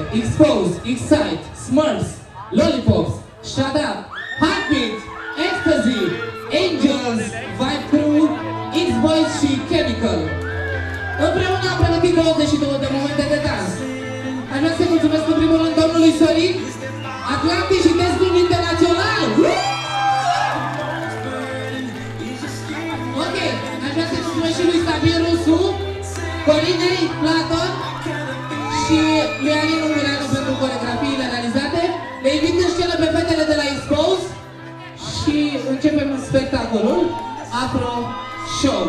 Expose, Excite, Smurfs, Lollipops, Shut Up, Heartbeat, Ecstasy, Angels, Vibe Crew, X-Boys și Chemical. Împreună am pregătit 22 de momente de dans. Aș vrea să mulțumesc în primul rând domnului Sorin, Atlantic și Destul Internațional. Ok, aș vrea să mulțumesc și lui Sabin Rusu, Colinei Platon și lui Alin Ungureanu pentru coreografiile realizate. Le invit în scenă pe fetele de la Expose și începem spectacolul Afro Show.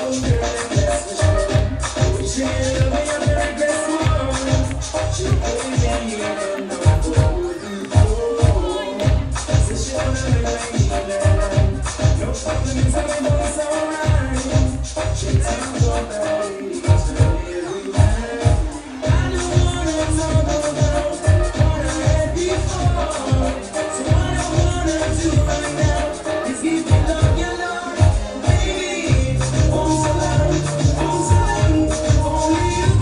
Only you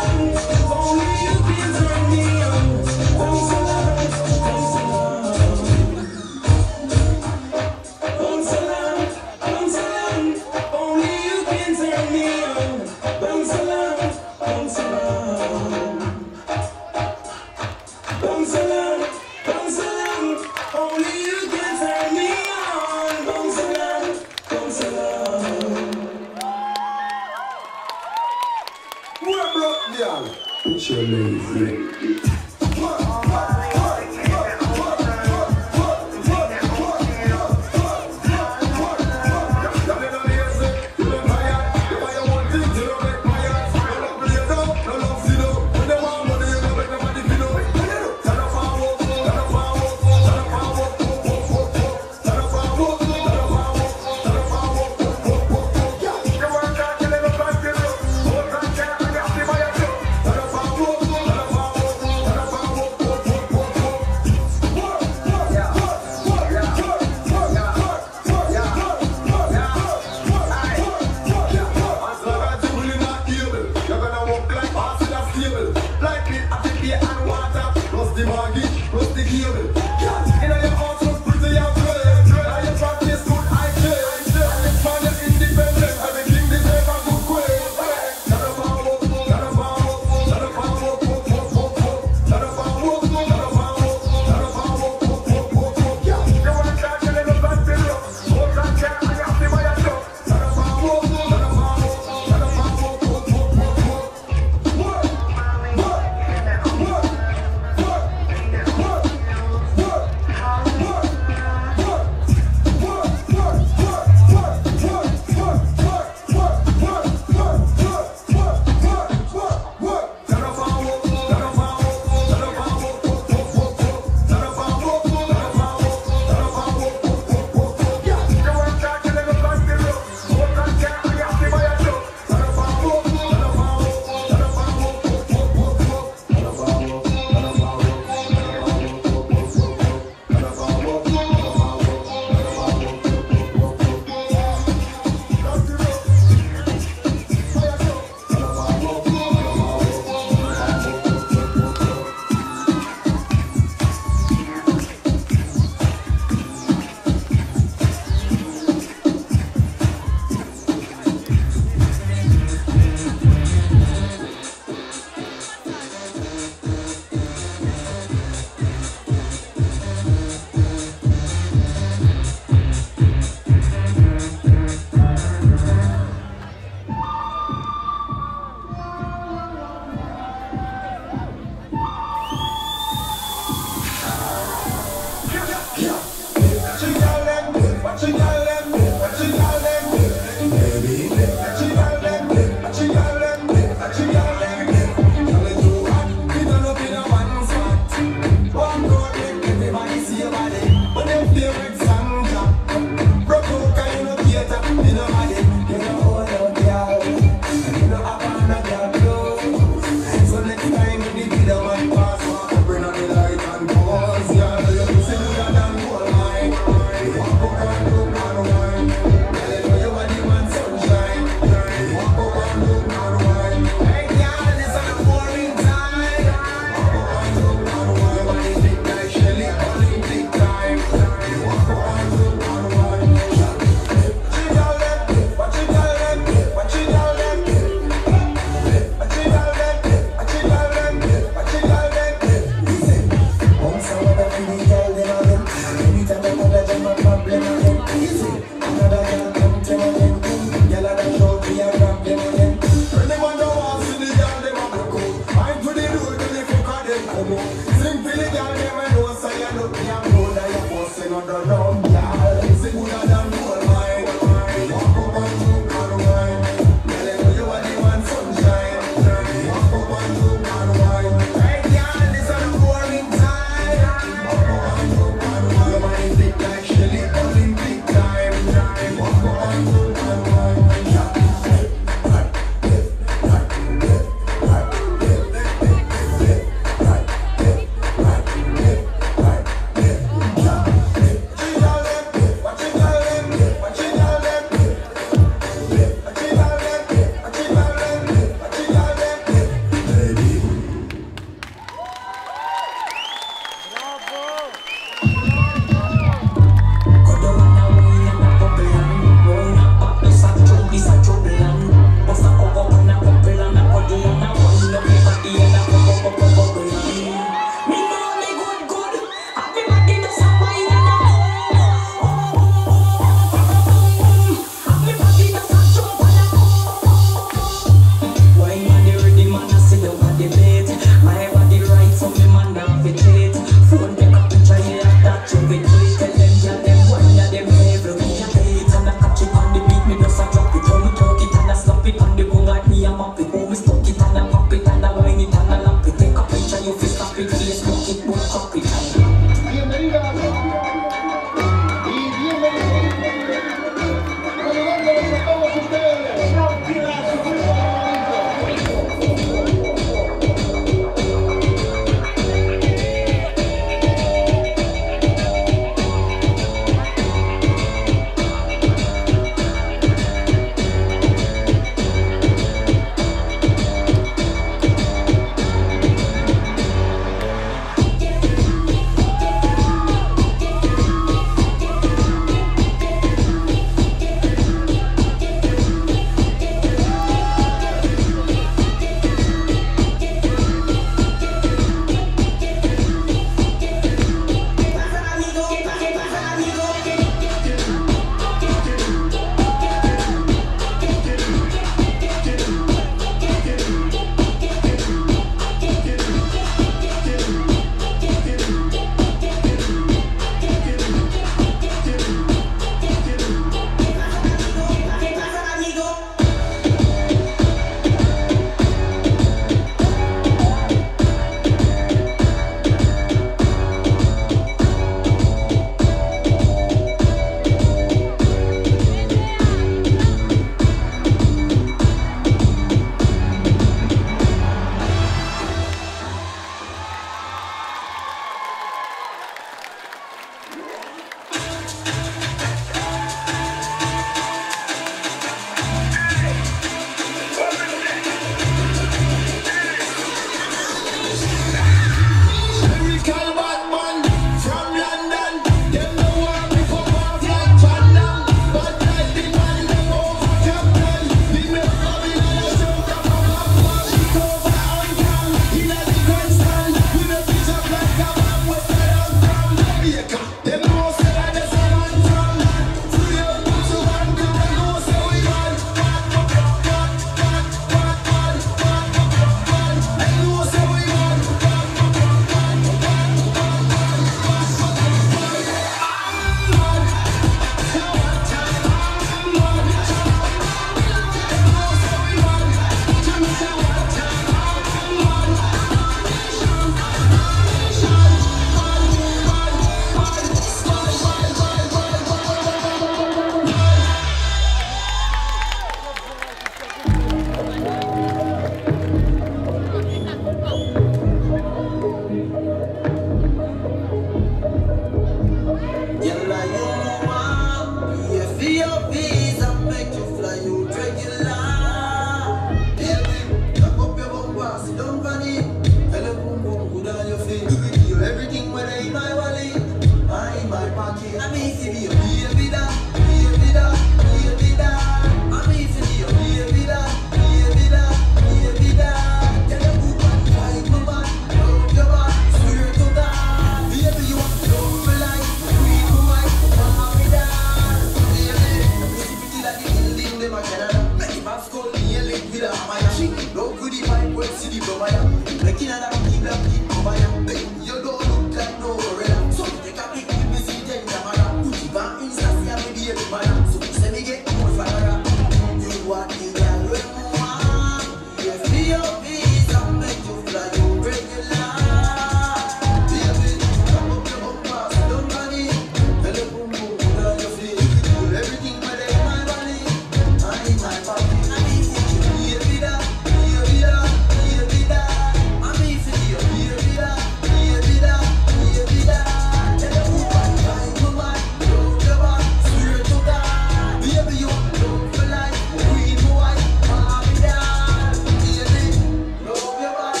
baby man. So say me get more fire. You want the girl when you want. If me your visa make you fly you regular. Baby, come up your bumper, don't panic. Tell the boom boom how you feel. Do everything but in my body. I in my body. I need you. Baby that, baby that, baby that. I need you. Baby that, baby that, baby that. Tell the boom boom how you mind. Love your body, swear to God. Baby you love for life. Queen white, mommy dad. Baby, love your body.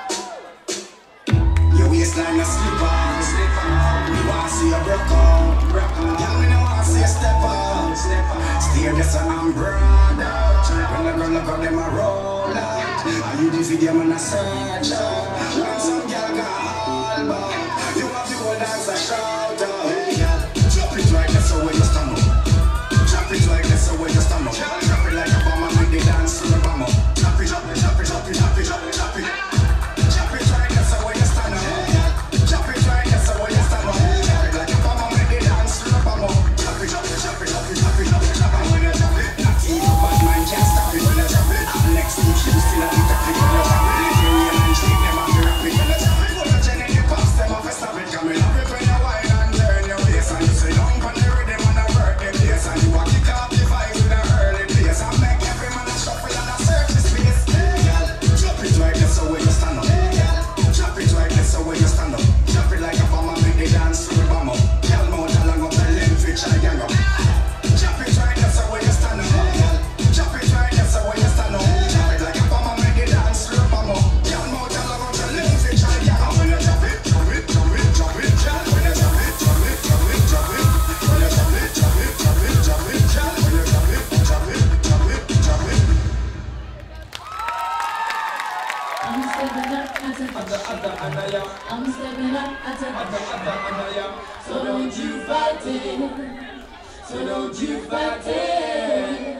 Your waistline a slipper. Me want see you broke out. Girl, me no want see you step out. Stay just an umbrella. When the girl look up, them a roll out. Are you the video man a search out? When some girl got all back, you have the whole dance a shout out. Hey girl, drop it right there so where you stand up. Drop it right there so where you stand up. Drop it like a bomb and make the dance to the bomb up. Drop it, drop it, drop it, drop it, drop it, drop it, drop it. Drop it right there so where you stand up. Drop it right there so where you stand up. Drop it like a bomb and make the dance to the bomb up. Drop it, drop it, drop it, drop it, drop it, drop it, drop it. When you drop it, not even bad man can't stop it. When you drop it, next week you still a bit of it. When you drop it, you and shake them and rap it. When you drop it, put a gen in the past, them off a stop it. Come in up it when you wine and turn your waist and you sit down on the rhythm and a work the place and you a kick off the vibes with a early place and make every man a shuffle and a search the space. Hey girl, drop it right there so where you stand up. Hey girl, drop it right there so where you stand up. Drop it like a bomb and make the dance to the bomb up. Girl mouth along up the length which I gang up. Drop it right there so where you stand up. Hey girl, drop it right there so where you stand up. Drop it like a bomb and make the dance to the bomb up. Girl mouth along up the length which I gang up. When you drop it, drop it, drop it, drop it, girl. When you drop it, drop it, drop it, drop it. When you drop it, drop it, drop it, drop it, girl. When you drop it, drop it, drop it, drop it. I'm stepping up as a I'm stepping up as a so don't you fight it, so don't you fight it.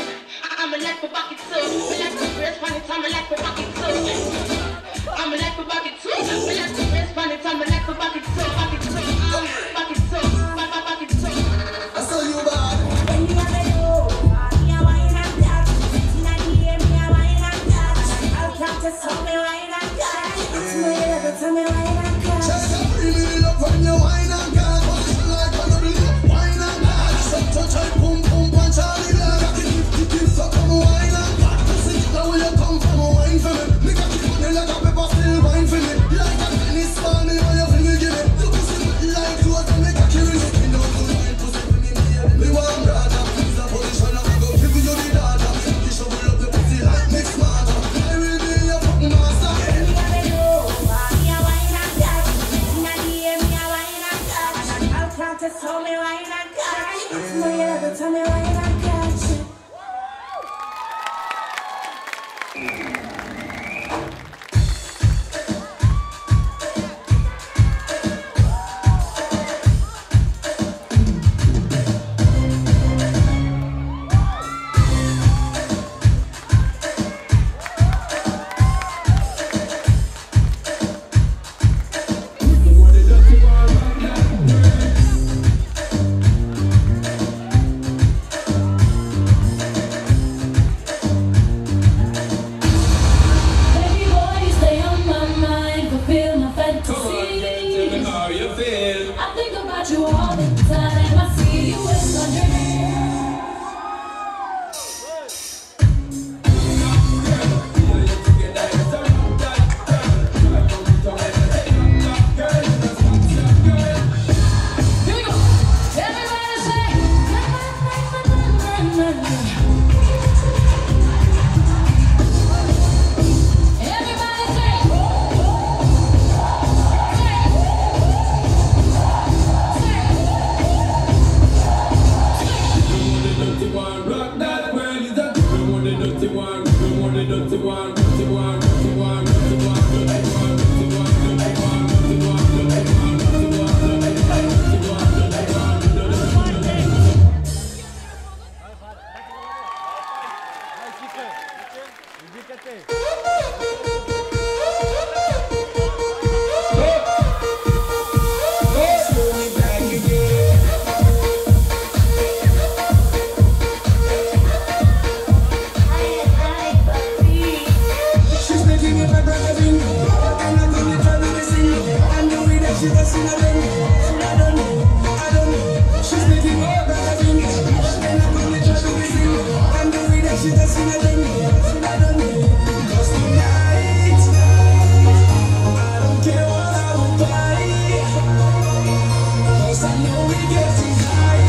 I'm a like for bucket too. Me like to rest on it, I'm a like for bucket too. I'm a like for bucket too. Me like to rest on it, I'm a like for bucket too. Bucket too. Bucket too. Bucket too. I saw you bad. When you have a low, me a wine and dance. Sitting at the air, me a wine and dance. I'll practice how me wine and dance. It's my level, tell me wine and dance. Check up, really love when you wine and dance. What you like when you bring up wine and dance. Some touch I boom boom punch all the leg. I can give so come wine and dance. See now where you come from, wine for me. Me got you funny like a pepper, still wine for me. Like a tennis ball, me when you feel me give it. You pussy wet like clothes and me got you in it. Me know good wine pussy when me baby. Me want brother, it's a position I go give you the data. You should pull up your pussy like mixed master. I will be your fucking master. When you have a low, me a wine and dance. Sitting at the air, me a wine and dance. I'll practice how me wine and dance. It's my level, tell me wine and dance. Baby boy, you stay on my mind, fulfill my fantasy. How you feel? I think about you all the time. I see you in my dreams. Here we go. Everybody say, na, na, na, na, na, na. Everybody say, Dirty one, rock that world is a dirty one, the dirty one, dirty one, the dirty one, dirty one, dirty one, dirty one, dirty one, dirty one, dirty one, dirty one, dirty one, dirty one, dirty one, dirty one, dirty one. Slowly back again. She's making it like a bingo. And I'm gonna try to sing it. And the way that she does it, I don't know. She's making it like a bingo. And I'm gonna try to sing it. And the way that she does it, I don't know. 'Cause tonight, I don't care what I will buy. 'Cause I know we getting high.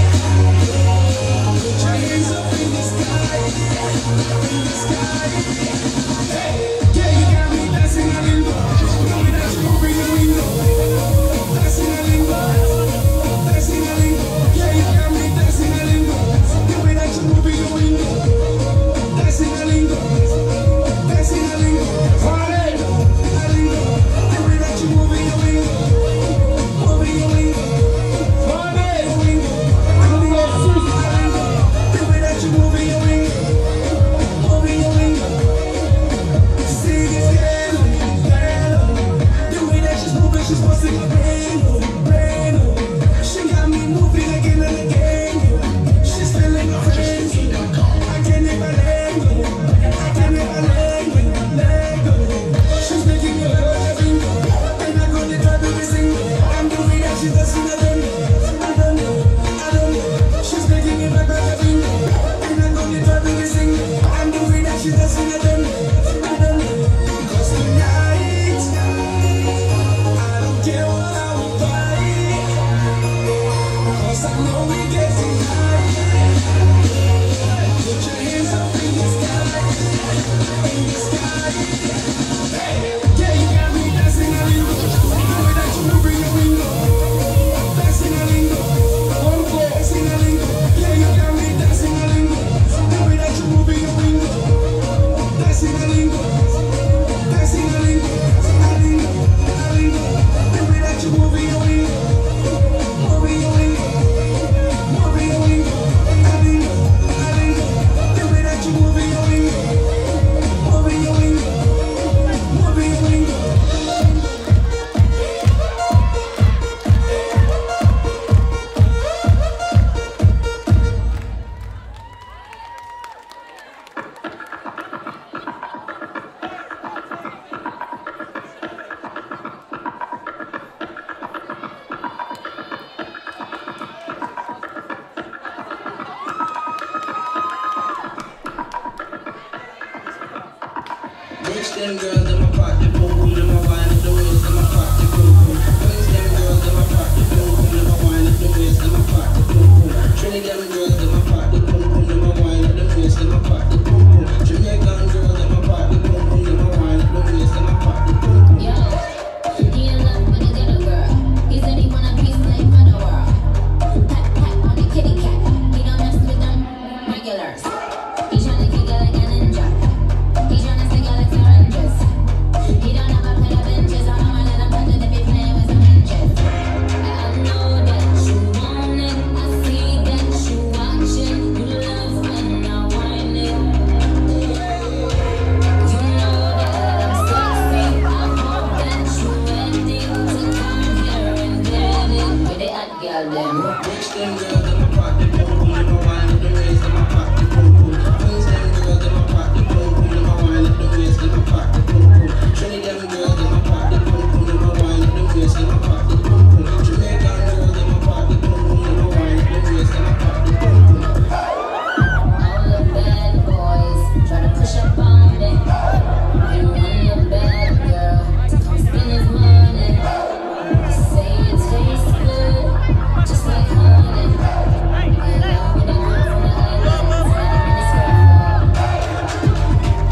Put your hands up in the sky. In the sky. Yeah, you got me dancing a limbo. Knowing that you moving the window. Dancing a limbo. Dancing a limbo. Yeah, you got me dancing a limbo. Knowing that you moving the window. Dancing a limbo. Dancing a limbo. Party. A limbo. Knowing that you moving the window. Moving the window. Party. The window. A limbo. Knowing that you moving the window. Moving the window. See this girl, the way that she's moving, she's busting my brain, brain. She got me moving again and again. She's feeling crazy. I can never let go. I can never let go. She's making me like a bingo, and I'm gonna try to be single. And the way that she does it, I don't know. She's making me like a bingo, and I'm gonna try to be single. And the way that she does it, I don't know. 'Cause tonight, I don't care what I will buy. 'Cause I know we getting high. Put your hands up in the sky. In the sky. Yeah, you got me dancing a lingo. The way that you move in your window. Dancing a lingo. Dancing a lingo. Yeah, you got me dancing a lingo. The way that you move in your window. Dancing a lingo. them girls, them a party boom boom, them a wine at the waist, them a party boom boom. Queens, them girls, them a party boom boom, them a wine at the waist, them a party boom boom. Trinidad girls, them a party boom boom, them a wine at the waist, them a party boom boom. Jamaican girls, them a party boom boom, them a wine at the waist, them a party boom boom. Yo, he in love with a ghetto girl. He said he want a piece like Motherworld. Pat pat on the kitty cat. He don't mess with them regulars. He tryna kick it like a ninja. He tryna stick it like syringes. He don't have a pair of benches. I don't let him touch it if he playing with some inches. I know that you want it. I see that you watching. You love when I whine it. You know that I'm sexy. I hope that you ready to come here and get it. With the hot girl them. Rich them girls, them a party boom boom, them a wine at the waist, them a party boom boom. Queens, them girls, them a party boom boom, them a wine at the waist, them a party boom boom. Trinidad girls, them a party boom boom, them a wine at the waist, them a party boom boom. Jamaican girls, them a party boom boom, them a wine at the waist, them a party boom boom. All the bad boys try to push up on it. You want a bad girl to come spend his money. Say it tastes good, just like honey. You love when they come from the islands, hiding in the skirt.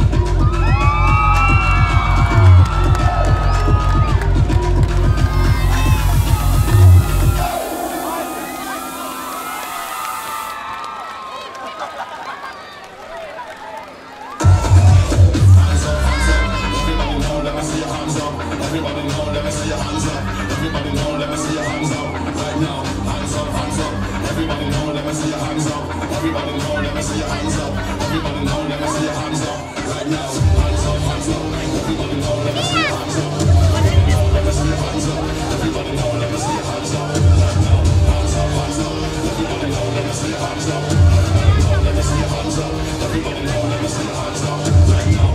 Everybody know, let me see your hands up. Everybody know, let me see your hands up. Everybody know, let me see your hands up. Right now, hands up, hands up. Everybody know, let me see your hands up. Everybody know, let me see your hands up. Everybody know, let me see your hands up. Right now, hands up, hands up. Everybody know, let me see your hands up. Everybody know, let me see your hands up. Everybody know, let me see your hands up. Right now, hands up, hands up. Everybody know, let me see your hands up. Everybody know, let me see your hands up. Everybody know, let me see your hands up. Right now.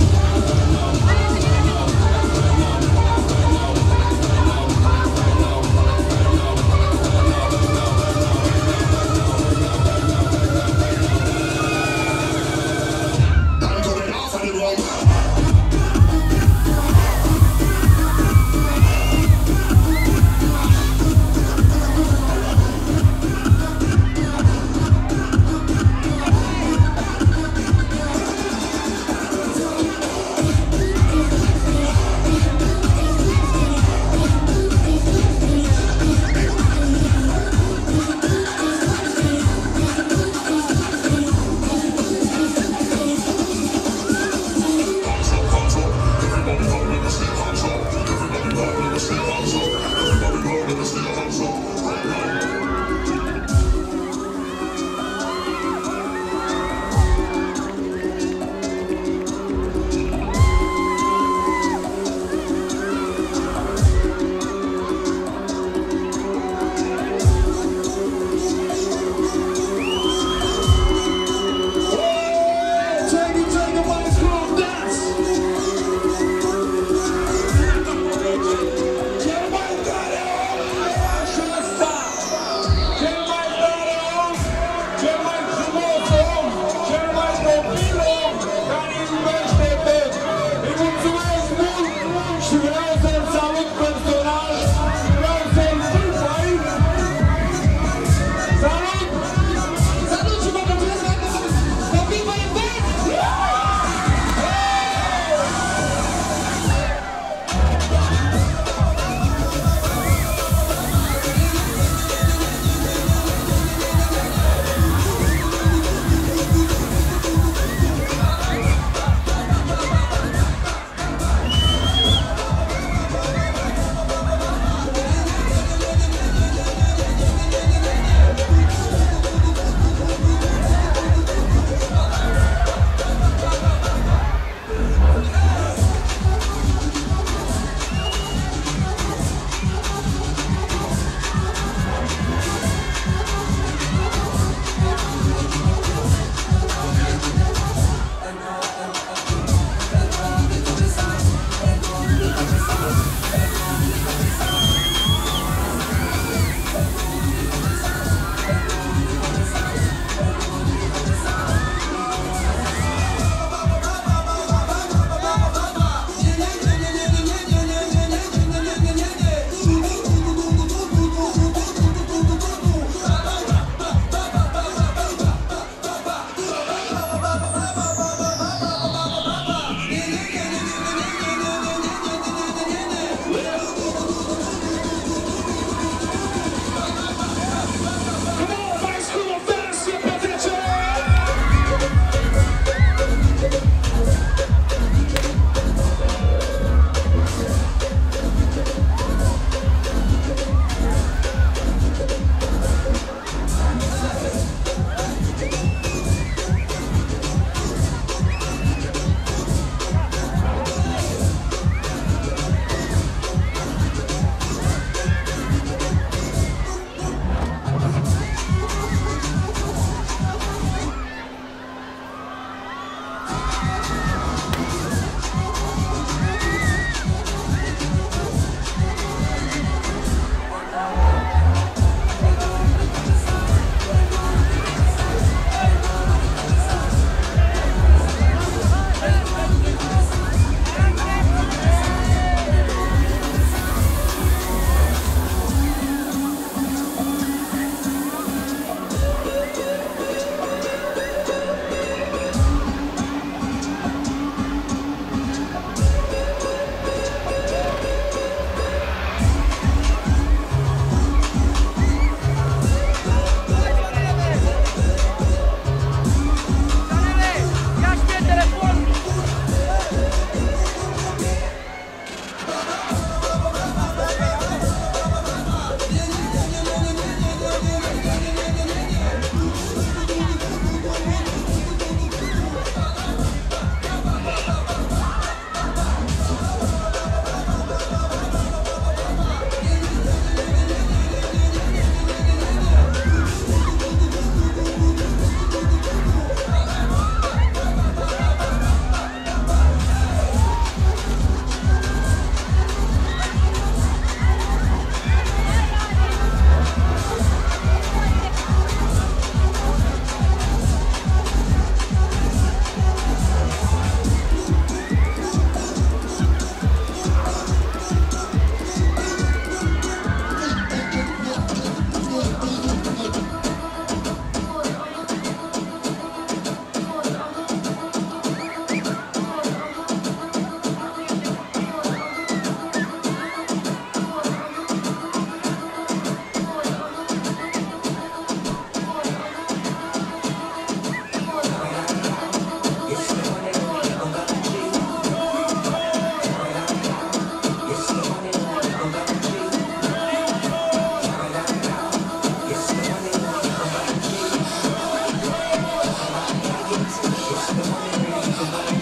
The money green, the money